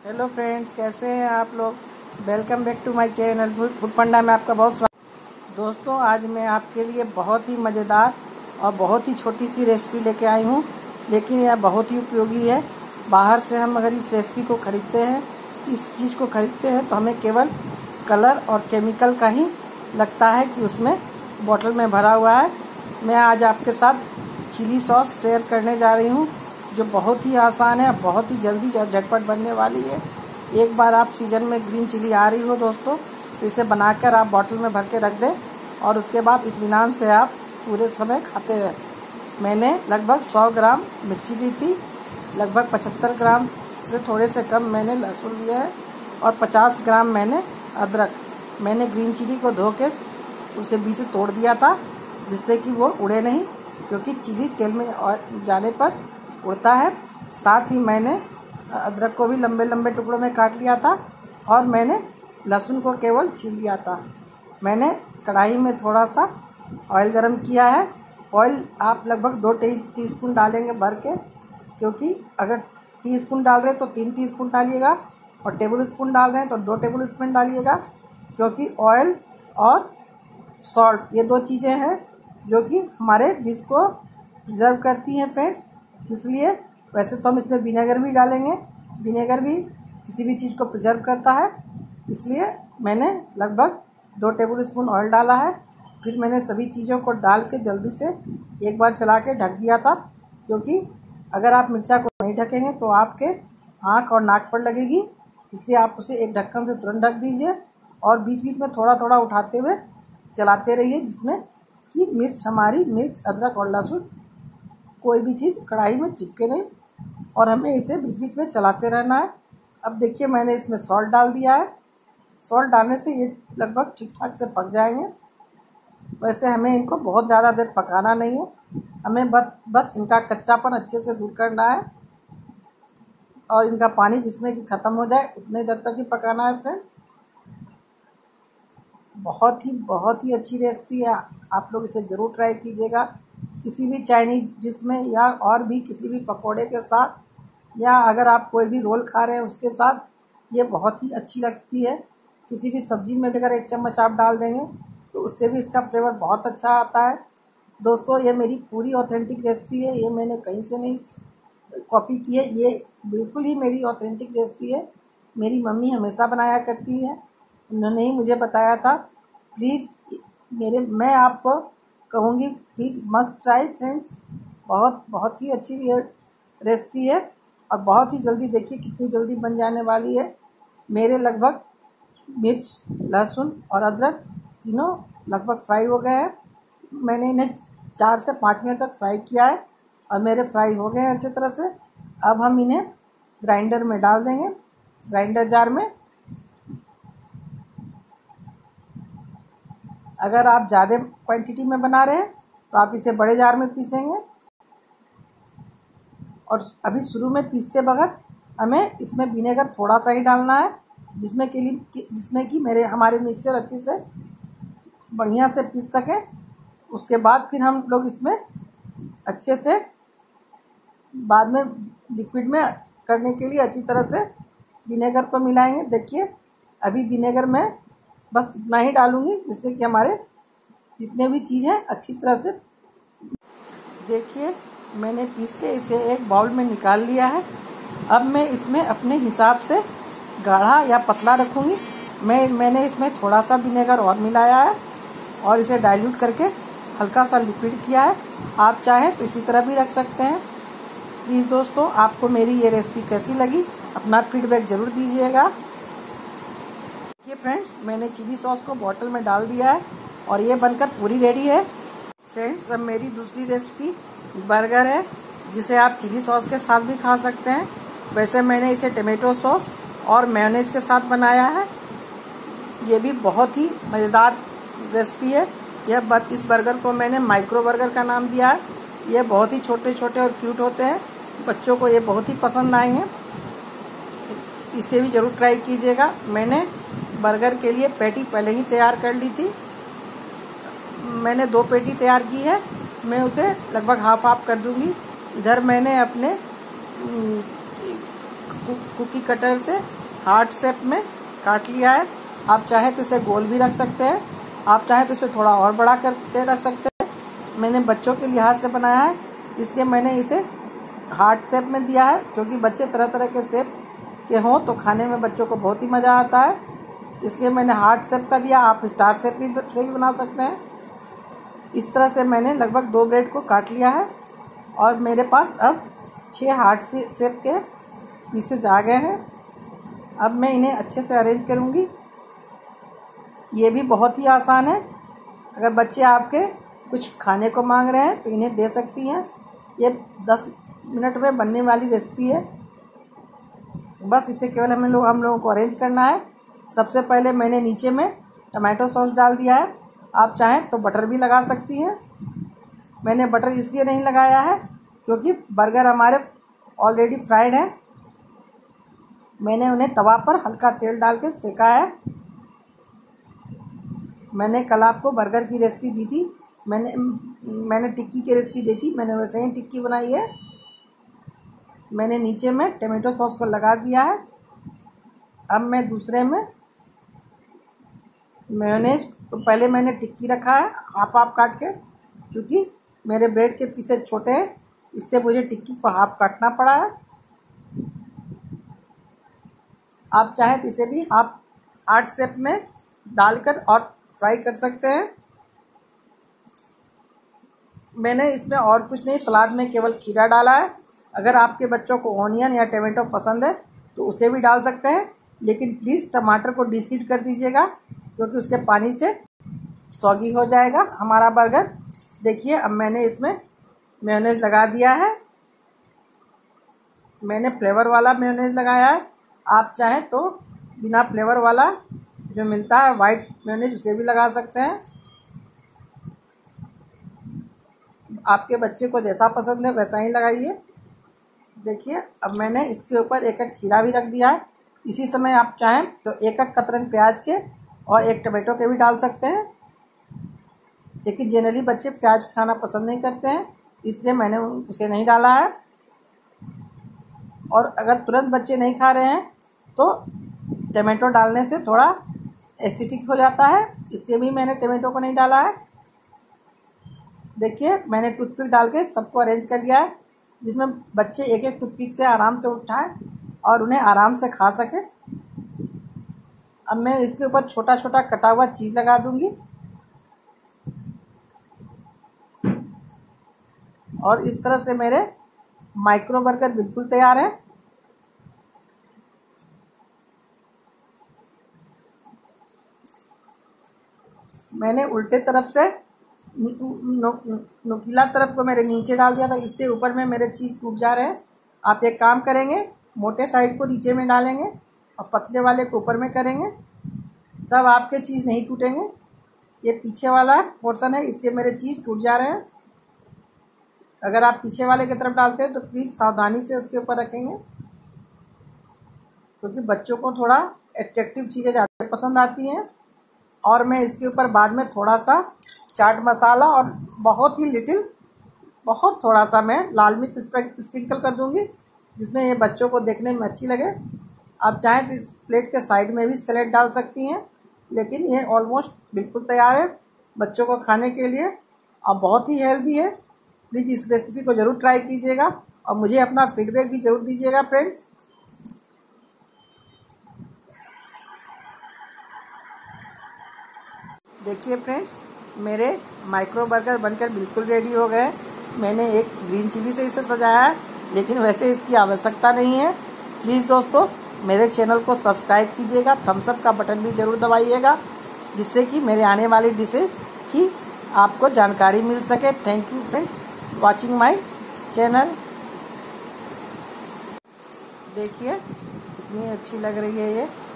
Hello friends, कैसे हैं आप लोग। Welcome back to my channel Food Panda में आपका बहुत स्वागत। दोस्तों, आज मैं आपके लिए बहुत ही मज़ेदार और बहुत ही छोटी सी रेसिपी लेके आई हूँ, लेकिन यह बहुत ही उपयोगी है। बाहर से हम अगर इस रेसिपी को खरीदते हैं, इस चीज़ को खरीदते हैं, तो हमें केवल कलर और केमिकल का ही लगता है कि उसमें बॉटल में भरा हुआ है। मैं आज आपके साथ चिली सॉस शेयर करने जा रही हूँ, जो बहुत ही आसान है, बहुत ही जल्दी और झटपट बनने वाली है। एक बार आप सीजन में ग्रीन चिली आ रही हो दोस्तों, तो इसे बनाकर आप बॉटल में भर के रख दें और उसके बाद इत्मीनान से आप पूरे समय खाते रहें। मैंने लगभग 100 ग्राम मिर्ची ली थी, लगभग 75 ग्राम से थोड़े से कम मैंने लहसुन लिया है और 50 ग्राम मैंने अदरक। मैंने ग्रीन चिली को धो के उसे बीच से तोड़ दिया था, जिससे कि वो उड़े नहीं, क्योंकि चिली तेल में जाने पर उड़ता है। साथ ही मैंने अदरक को भी लंबे लंबे टुकड़ों में काट लिया था और मैंने लहसुन को केवल छील लिया था। मैंने कढ़ाई में थोड़ा सा ऑयल गरम किया है। ऑयल आप लगभग 2 टीस्पून डालेंगे भर के, क्योंकि अगर टीस्पून डाल रहे हैं तो 3 टीस्पून डालिएगा और टेबल स्पून डाल रहे हैं तो 2 टेबल स्पून डालिएगा, क्योंकि ऑयल और सॉल्ट ये 2 चीज़ें हैं जो कि हमारे डिश को प्रिजर्व करती हैं फ्रेंड्स। इसलिए वैसे तो हम इसमें विनेगर भी डालेंगे, विनेगर भी किसी भी चीज़ को प्रिजर्व करता है। इसलिए मैंने लगभग 2 टेबल स्पून ऑयल डाला है। फिर मैंने सभी चीज़ों को डाल के जल्दी से एक बार चला के ढक दिया था, क्योंकि अगर आप मिर्चा को नहीं ढकेंगे तो आपके आँख और नाक पर लगेगी। इसलिए आप उसे एक ढक्कन से तुरंत ढक दीजिए और बीच बीच में थोड़ा थोड़ा उठाते हुए चलाते रहिए, जिसमें कि मिर्च, अदरक और लहसुन कोई भी चीज़ कढ़ाई में चिपके नहीं, और हमें इसे बीच बीच में चलाते रहना है। अब देखिए, मैंने इसमें सॉल्ट डाल दिया है। सॉल्ट डालने से ये लगभग ठीक ठाक से पक जाएंगे। वैसे हमें इनको बहुत ज़्यादा देर पकाना नहीं है, हमें बस इनका कच्चापन अच्छे से दूर करना है और इनका पानी जिसमें कि ख़त्म हो जाए उतने देर तक ही पकाना है फ्रेंड। बहुत ही अच्छी रेसिपी है, आप लोग इसे ज़रूर ट्राई कीजिएगा। किसी भी चाइनीज डिश में या और भी किसी भी पकोड़े के साथ, या अगर आप कोई भी रोल खा रहे हैं उसके साथ ये बहुत ही अच्छी लगती है। किसी भी सब्जी में अगर 1 चम्मच आप डाल देंगे तो उससे भी इसका फ्लेवर बहुत अच्छा आता है। दोस्तों, ये मेरी पूरी ऑथेंटिक रेसिपी है, ये मैंने कहीं से नहीं कॉपी की है, ये बिल्कुल ही मेरी ऑथेंटिक रेसिपी है। मेरी मम्मी हमेशा बनाया करती है, उन्होंने ही मुझे बताया था। प्लीज़ मैं आपको कहूँगी, प्लीज़ मस्ट ट्राई फ्रेंड्स। बहुत ही अच्छी रेसिपी है और बहुत ही जल्दी, देखिए कितनी जल्दी बन जाने वाली है। मेरे लगभग मिर्च, लहसुन और अदरक तीनों लगभग फ्राई हो गए हैं। मैंने इन्हें 4 से 5 मिनट तक फ्राई किया है और मेरे फ्राई हो गए हैं अच्छी तरह से। अब हम इन्हें ग्राइंडर में डाल देंगे, ग्राइंडर जार में। अगर आप ज़्यादा क्वांटिटी में बना रहे हैं तो आप इसे बड़े जार में पीसेंगे, और अभी शुरू में पीसते वक्त हमें इसमें विनेगर थोड़ा सा ही डालना है, जिसमें कि हमारे मिक्सचर अच्छे से बढ़िया से पीस सके। उसके बाद फिर हम लोग इसमें अच्छे से बाद में लिक्विड में करने के लिए अच्छी तरह से विनेगर को मिलाएंगे। देखिए, अभी विनेगर में बस इतना ही डालूंगी, जिससे कि हमारे जितने भी चीज़ हैं अच्छी तरह से। देखिए, मैंने पीस के इसे एक बाउल में निकाल लिया है। अब मैं इसमें अपने हिसाब से गाढ़ा या पतला रखूंगी। मैंने इसमें थोड़ा सा विनेगर और मिलाया है और इसे डाइल्यूट करके हल्का सा लिक्विड किया है। आप चाहें तो इसी तरह भी रख सकते हैं। प्लीज़ दोस्तों, आपको मेरी ये रेसिपी कैसी लगी, अपना फीडबैक ज़रूर दीजिएगा। ये फ्रेंड्स, मैंने चिली सॉस को बॉटल में डाल दिया है और ये बनकर पूरी रेडी है। फ्रेंड्स, अब मेरी दूसरी रेसिपी बर्गर है, जिसे आप चिली सॉस के साथ भी खा सकते हैं। वैसे मैंने इसे टमाटो सॉस और मेयोनेज के साथ बनाया है। ये भी बहुत ही मज़ेदार रेसिपी है। इस बर्गर को मैंने माइक्रो बर्गर का नाम दिया है। ये बहुत ही छोटे छोटे और क्यूट होते हैं, बच्चों को ये बहुत ही पसंद आएंगे। इसे भी ज़रूर ट्राई कीजिएगा। मैंने बर्गर के लिए पैटी पहले ही तैयार कर ली थी। मैंने 2 पैटी तैयार की है, मैं उसे लगभग हाफ कर दूंगी। इधर मैंने अपने कुकी कटर से हार्ट शेप में काट लिया है। आप चाहे तो इसे गोल भी रख सकते हैं, आप चाहे तो इसे थोड़ा और बड़ा करके रख सकते हैं। मैंने बच्चों के लिहाज से बनाया है, इसलिए मैंने इसे हार्ट शेप में दिया है, क्योंकि बच्चे तरह तरह के शेप के हों तो खाने में बच्चों को बहुत ही मजा आता है, इसलिए मैंने हार्ट शेप का दिया। आप स्टार शेप से भी बना सकते हैं। इस तरह से मैंने लगभग 2 ब्रेड को काट लिया है और मेरे पास अब 6 हार्ट शेप के पीसेस आ गए हैं। अब मैं इन्हें अच्छे से अरेंज करूंगी। ये भी बहुत ही आसान है। अगर बच्चे आपके कुछ खाने को मांग रहे हैं तो इन्हें दे सकती हैं। ये 10 मिनट में बनने वाली रेसिपी है। बस इसे केवल हम लोगों को अरेंज करना है। सबसे पहले मैंने नीचे में टमाटो सॉस डाल दिया है। आप चाहें तो बटर भी लगा सकती हैं। मैंने बटर इसलिए नहीं लगाया है क्योंकि बर्गर हमारे ऑलरेडी फ्राइड हैं। मैंने उन्हें तवा पर हल्का तेल डाल के सेका है। मैंने कल आपको बर्गर की रेसिपी दी थी, मैंने टिक्की की रेसिपी दी थी, मैंने वैसे ही टिक्की बनाई है। मैंने नीचे में टमाटो सॉस को लगा दिया है। अब मैं दूसरे में मेयोनेज, तो पहले मैंने टिक्की रखा है हाफ काट के, क्योंकि मेरे ब्रेड के पीसेस छोटे हैं इससे मुझे टिक्की को हाफ काटना पड़ा है। आप चाहें तो इसे भी हार्ट शेप में डालकर और फ्राई कर सकते हैं। मैंने इसमें और कुछ नहीं, सलाद में केवल खीरा डाला है। अगर आपके बच्चों को ऑनियन या टमाटो पसंद है तो उसे भी डाल सकते हैं, लेकिन प्लीज़ टमाटर को डिसीड कर दीजिएगा क्योंकि उसके पानी से सॉगी हो जाएगा हमारा बर्गर। देखिए अब मैंने इसमें मेयोनेज लगा दिया है। मैंने फ्लेवर वाला मेयोनेज लगाया है। आप चाहें तो बिना फ्लेवर वाला जो मिलता है वाइट मेयोनेज उसे भी लगा सकते हैं। आपके बच्चे को जैसा पसंद है वैसा ही लगाइए। देखिए अब मैंने इसके ऊपर एक खीरा भी रख दिया है। इसी समय आप चाहें तो एक कतरन प्याज के और एक टमाटो के भी डाल सकते हैं, लेकिन जनरली बच्चे प्याज खाना पसंद नहीं करते हैं, इसलिए मैंने उसे नहीं डाला है। और अगर तुरंत बच्चे नहीं खा रहे हैं तो टमाटो डालने से थोड़ा एसिडिक हो जाता है, इसलिए भी मैंने टमाटो को नहीं डाला है। देखिए मैंने टूथपिक डाल के सबको अरेंज कर लिया है, जिसमें बच्चे एक एक टूथपिक से आराम से उठाएं और उन्हें आराम से खा सकें। अब मैं इसके ऊपर छोटा छोटा कटा हुआ चीज़ लगा दूंगी और इस तरह से मेरे माइक्रो बर्गर बिल्कुल तैयार है। मैंने उल्टे तरफ से नुकीला तरफ को मेरे नीचे डाल दिया था, इससे ऊपर में मेरे चीज़ टूट जा रहे हैं। आप एक काम करेंगे, मोटे साइड को नीचे में डालेंगे और पतले वाले को ऊपर में करेंगे, तब आपके चीज़ नहीं टूटेंगे। ये पीछे वाला पोर्शन है, इससे मेरे चीज़ टूट जा रहे हैं। अगर आप पीछे वाले की तरफ डालते हैं तो प्लीज़ सावधानी से उसके ऊपर रखेंगे, क्योंकि बच्चों को थोड़ा एट्रैक्टिव चीज़ें ज़्यादा पसंद आती हैं। और मैं इसके ऊपर बाद में थोड़ा सा चाट मसाला और बहुत थोड़ा सा मैं लाल मिर्च स्प्रिंकल कर दूंगी, जिसमें ये बच्चों को देखने में अच्छी लगे। आप चाहें तो इस प्लेट के साइड में भी सैलेड डाल सकती हैं, लेकिन ये ऑलमोस्ट बिल्कुल तैयार है बच्चों को खाने के लिए और बहुत ही हेल्दी है। प्लीज़ इस रेसिपी को ज़रूर ट्राई कीजिएगा और मुझे अपना फीडबैक भी ज़रूर दीजिएगा फ्रेंड्स। देखिए फ्रेंड्स, मेरे माइक्रो बर्गर बनकर बिल्कुल रेडी हो गए। मैंने एक ग्रीन चिली से इसे सजाया है, लेकिन वैसे इसकी आवश्यकता नहीं है। प्लीज़ दोस्तों मेरे चैनल को सब्सक्राइब कीजिएगा, थम्स अप का बटन भी ज़रूर दबाइएगा, जिससे कि मेरे आने वाली डिशेज की आपको जानकारी मिल सके। Thank you friends watching my channel. देखिए कितनी अच्छी लग रही है ये।